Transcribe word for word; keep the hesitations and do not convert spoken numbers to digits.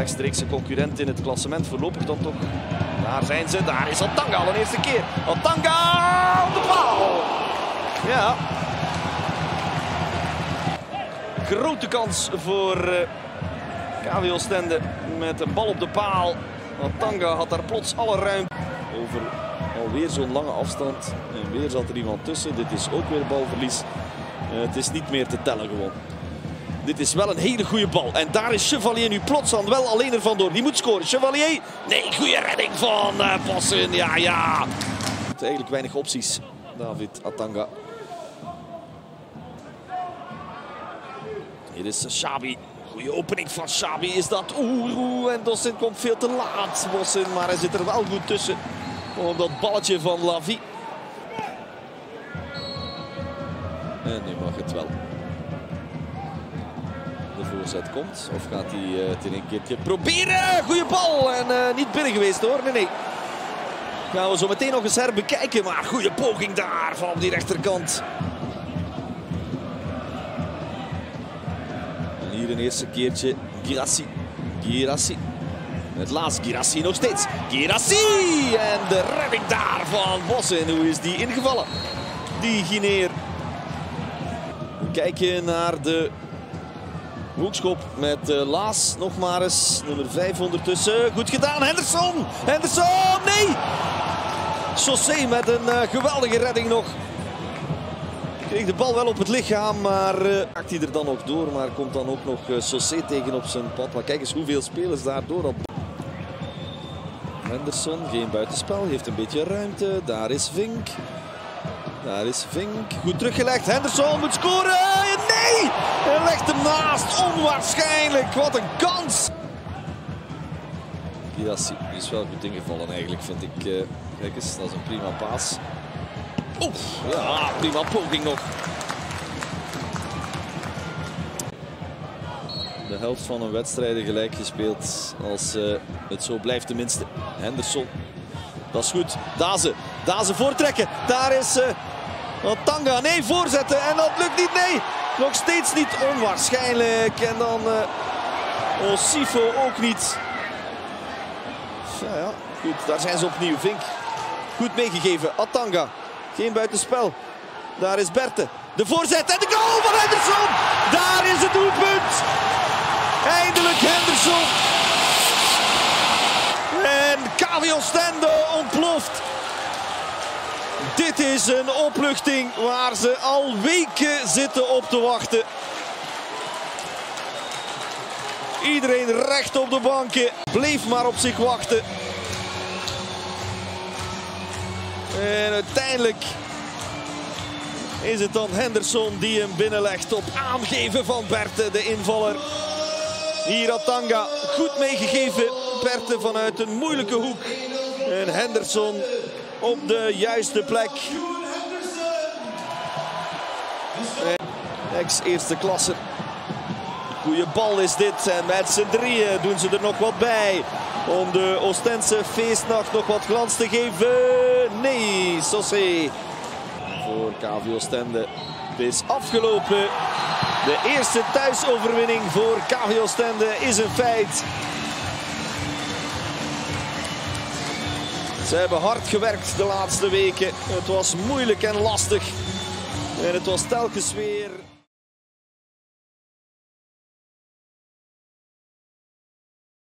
rechtstreekse concurrent in het klassement voorlopig dan toch. Daar zijn ze, daar is Atanga al een eerste keer. Atanga op de paal! Ja. Grote kans voor uh, K V Oostende met de bal op de paal. Atanga had daar plots alle ruimte. Over alweer zo'n lange afstand. En weer zat er iemand tussen. Dit is ook weer balverlies. Uh, het is niet meer te tellen gewoon. Dit is wel een hele goede bal. En daar is Chevalier nu plots aan wel alleen er vandoor. Die moet scoren. Chevalier. Nee, goede redding van uh, Bossen. Ja, ja. Eigenlijk weinig opties. David Atanga. Hier is Chabi. Goede opening van Chabi is dat. Oeh, oeh. En Dossin komt veel te laat. Bossen, maar hij zit er wel goed tussen. Op dat balletje van Lavie. En nu mag het wel. De voorzet komt. Of gaat hij uh, het in een keertje proberen? Goeie bal. En uh, niet binnen geweest hoor. Nee, nee. Gaan we zo meteen nog eens herbekijken. Maar goede poging daar van op die rechterkant. En hier een eerste keertje. Girassi. Girassi. Het laatste Girassi nog steeds. Girassi. En de redding daar van Bossen. Hoe is die ingevallen? Die Guineer. We kijken naar de hoekschop met uh, Laas. Nog maar eens. Nummer vijf ondertussen. Goed gedaan. Henderson. Henderson. Nee. Saucé met een uh, geweldige redding nog. Kreeg de bal wel op het lichaam. Maar uh, maakt hij er dan ook door. Maar komt dan ook nog uh, Saucé tegen op zijn pad. Maar kijk eens hoeveel spelers daardoor op. Henderson. Geen buitenspel. Heeft een beetje ruimte. Daar is Vink. Daar is Vink. Goed teruggelegd. Henderson moet scoren. Nee! Hij legt hem naast. Onwaarschijnlijk. Wat een kans. Girassi is wel goed ingevallen eigenlijk, vind ik. Uh, kijk eens, dat is een prima paas. Oef, ja, prima poging nog. De helft van een wedstrijd gelijk gespeeld. Als uh, het zo blijft tenminste. Henderson. Dat is goed. Daze. Daze voortrekken. Daar is uh, Atanga. Nee, voorzetten. En dat lukt niet. Nee. Nog steeds niet. Onwaarschijnlijk. En dan uh, Osifo ook niet. Ja, ja. Goed, daar zijn ze opnieuw. Vink. Goed meegegeven. Atanga. Geen buitenspel. Daar is Berthe. De voorzet en de goal van Henderson. Daar is het doelpunt. Eindelijk Henderson. En K V Oostende ontploft. Dit is een opluchting waar ze al weken zitten op te wachten. Iedereen recht op de banken. Bleef maar op zich wachten. En uiteindelijk is het dan Henderson die hem binnenlegt op aangeven van Berthe, de invaller. Hier Atanga, goed meegegeven. Berthe vanuit een moeilijke hoek. En Henderson op de juiste plek. Ex-eerste klasse. Goeie bal is dit. En met z'n drieën doen ze er nog wat bij. Om de Oostense feestnacht nog wat glans te geven. Nee, Saucé. Voor K V Oostende. Het is afgelopen. De eerste thuisoverwinning voor K V Oostende is een feit. Ze hebben hard gewerkt de laatste weken. Het was moeilijk en lastig. En het was telkens weer...